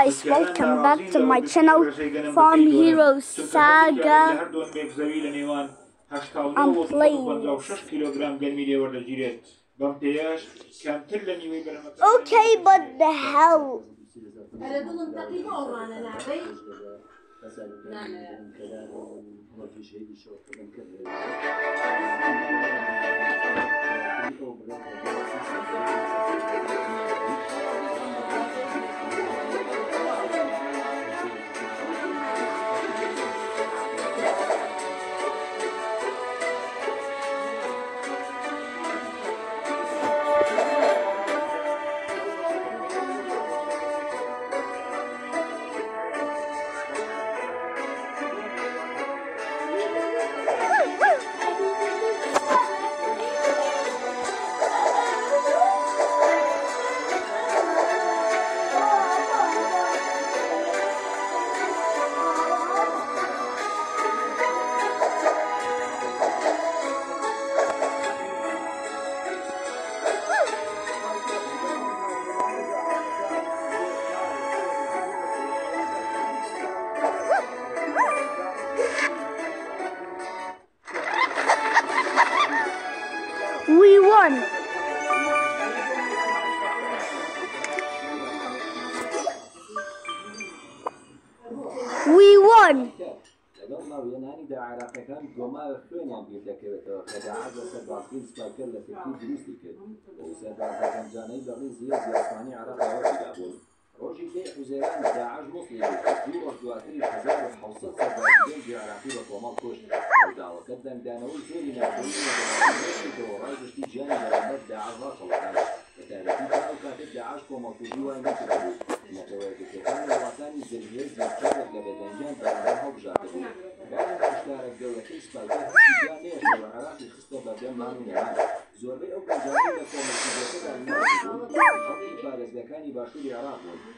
guys, welcome back to my channel Farm Hero Saga. I'm playing. Okay, but the hell? We won! We won! روجي كي حزيران داعش مصلي دور دواتري حزار وحوصت سبعين جعرافي وطومال كوش ودعوة قدم دانوي زوري نعطيني وراجش تيجاني لرمات داعش راصلتان وتالتي كانوا كاتب داعش كومال كوشي وين نتبعو نتوائي كتان الوطاني زلهيز يتشارك لبدنجان برامها وبجاكتو كان اشتارك دولة إسبالده تيجاني وعراقي خستو بدن مانو نعان زوربي أو كجاني لكومال كوشي المعجبون خطي فارزدكاني باشوري عراق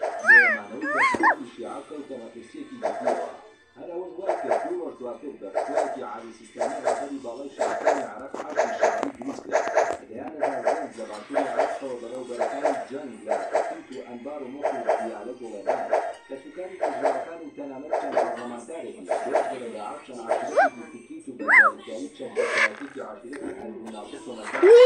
هذا هو الواقع في مرتواكب بخواتي على سيستمات غادي بالاي شعبان عراق حرب الشعبي جريسكا كيان زمان زبانتوني عراق وبلو بركان جنگ لا تحيط أنبار مصر في على جولان كسكاني كجواركان وتنامت كان برلمانتاري يقدر داعشان عشرين في تكيت وبدأ كانت شبكاتي عشرين عن مناقصة